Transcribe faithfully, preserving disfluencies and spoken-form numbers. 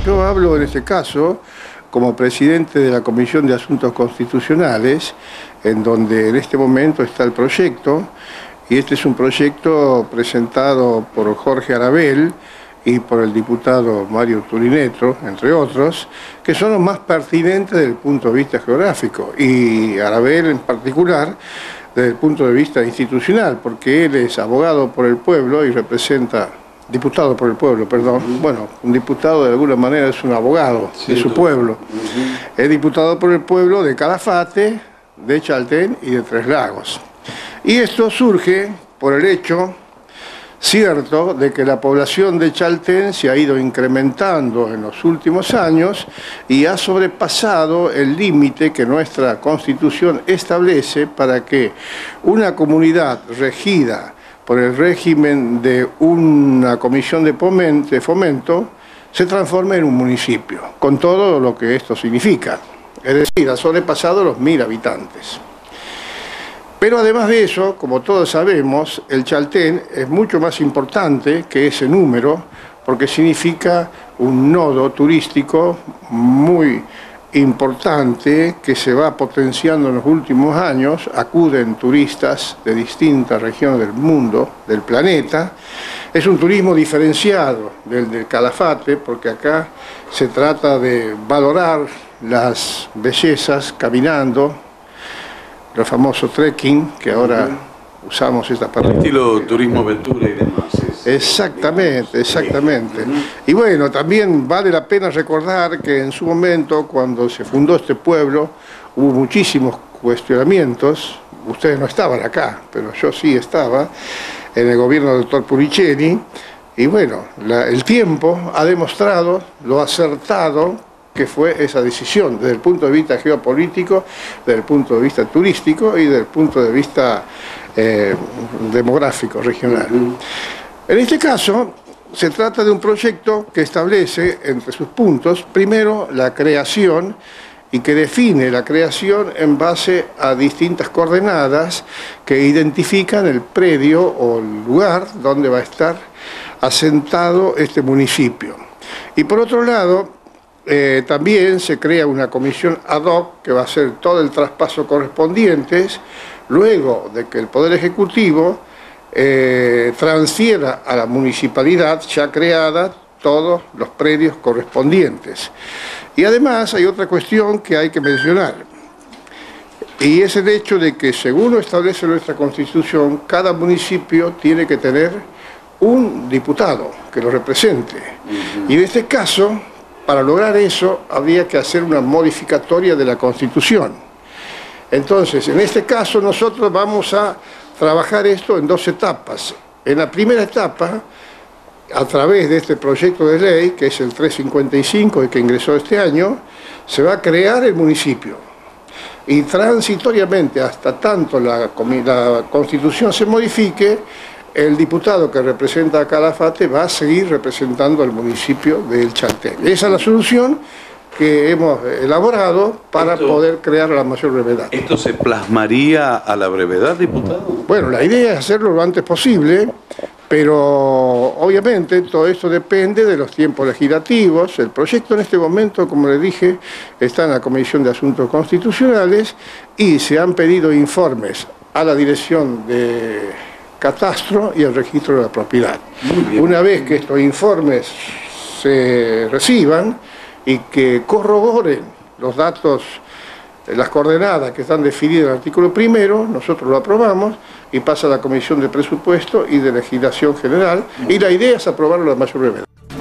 Yo hablo en este caso como presidente de la Comisión de Asuntos Constitucionales, en donde en este momento está el proyecto, y este es un proyecto presentado por Jorge Arabel y por el diputado Mario Turineto, entre otros, que son los más pertinentes desde el punto de vista geográfico, y Arabel en particular desde el punto de vista institucional, porque él es abogado por el pueblo y representa... Diputado por el pueblo, perdón. Bueno, un diputado de alguna manera es un abogado sí, de su pueblo. Uh-huh. Es diputado por el pueblo de Calafate, de Chaltén y de Tres Lagos. Y esto surge por el hecho cierto de que la población de Chaltén se ha ido incrementando en los últimos años y ha sobrepasado el límite que nuestra Constitución establece para que una comunidad regida por el régimen de una comisión de fomento, se transforma en un municipio, con todo lo que esto significa. Es decir, ha sobrepasado los mil habitantes. Pero además de eso, como todos sabemos, el Chaltén es mucho más importante que ese número, porque significa un nodo turístico muy importante que se va potenciando en los últimos años. Acuden turistas de distintas regiones del mundo, del planeta. Es un turismo diferenciado del del Calafate, porque acá se trata de valorar las bellezas caminando, los famosos trekking, que ahora usamos esta palabra. Estilo turismo aventura y demás. Exactamente, exactamente. Y bueno, también vale la pena recordar que en su momento, cuando se fundó este pueblo, hubo muchísimos cuestionamientos. Ustedes no estaban acá, pero yo sí estaba, en el gobierno del doctor Puricelli. Y bueno, la, el tiempo ha demostrado lo acertado que fue esa decisión, desde el punto de vista geopolítico, desde el punto de vista turístico y desde el punto de vista eh, demográfico, regional. En este caso, se trata de un proyecto que establece entre sus puntos, primero, la creación, y que define la creación en base a distintas coordenadas que identifican el predio o el lugar donde va a estar asentado este municipio. Y por otro lado, eh, también se crea una comisión ad hoc que va a hacer todo el traspaso correspondiente, luego de que el Poder Ejecutivo Eh, transfiera a la municipalidad ya creada todos los predios correspondientes. Y además hay otra cuestión que hay que mencionar, y es el hecho de que, según lo establece nuestra Constitución, cada municipio tiene que tener un diputado que lo represente. Uh-huh. Y en este caso, para lograr eso, habría que hacer una modificatoria de la Constitución. Entonces, en este caso, nosotros vamos a trabajar esto en dos etapas. En la primera etapa, a través de este proyecto de ley, que es el trescientos cincuenta y cinco y que ingresó este año, se va a crear el municipio. Y transitoriamente, hasta tanto la, la Constitución se modifique, el diputado que representa a Calafate va a seguir representando al municipio del Chaltén. Esa es la solución que hemos elaborado para esto, poder crear a la mayor brevedad. ¿Esto se plasmaría a la brevedad, diputado? Bueno, la idea es hacerlo lo antes posible, pero obviamente todo esto depende de los tiempos legislativos. El proyecto en este momento, como les dije, está en la Comisión de Asuntos Constitucionales y se han pedido informes a la Dirección de Catastro y al Registro de la Propiedad. Una vez que estos informes se reciban y que corroboren los datos, las coordenadas que están definidas en el artículo primero, nosotros lo aprobamos y pasa a la Comisión de Presupuesto y de Legislación General, y la idea es aprobarlo a la mayor brevedad.